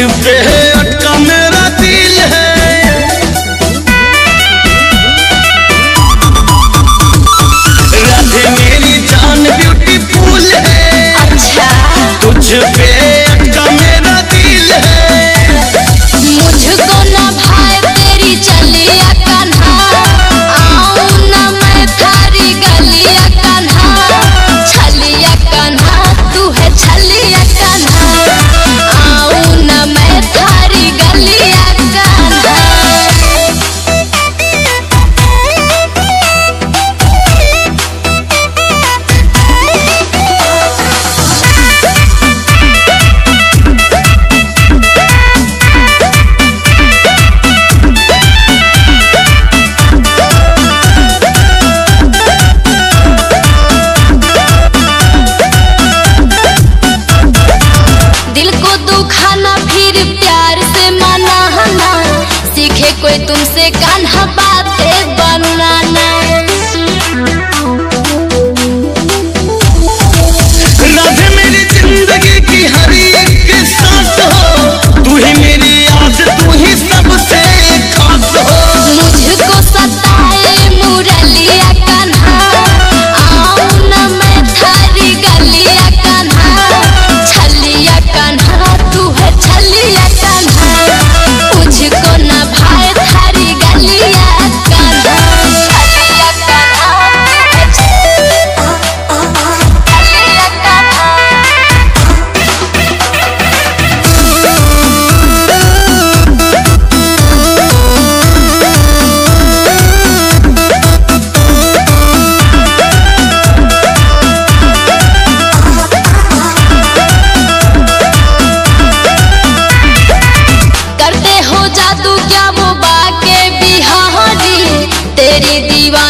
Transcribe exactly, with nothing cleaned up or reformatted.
पे अटका मेरा दिल है, राधे मेरी जान ब्यूटीफुल है। अच्छा तुझ पे अटका मेरा दिल है। मुझको ना भाई तेरी चलिया कान्हा, आऊं ना मैं थारी गलिया कान्हा। छलिया कान्हा तू है छलिया कान्हा, आऊं ना मैं थारी गलिया कान्हा। दिल को दुखाना फिर प्यार से मनाना, सीखे कोई तुमसे कान्हा बातें बनाना। राधे मेरी जिंदगी की हर एक सांस हो, तू ही मेरी याद तू ही सबसे खास हो। मुझको सताए मुरलिया कान्हा, आऊं ना मैं थारी गलिया कान्हा। छलिया कान्हा तू है छलिया कान्हा, मुझको ना भाई थारी गलिया कान्हा। छलिया कान्हा तू है छलिया कान्हा। करते हो जादू क्या वो बाके बिहारी, तेरी दीवार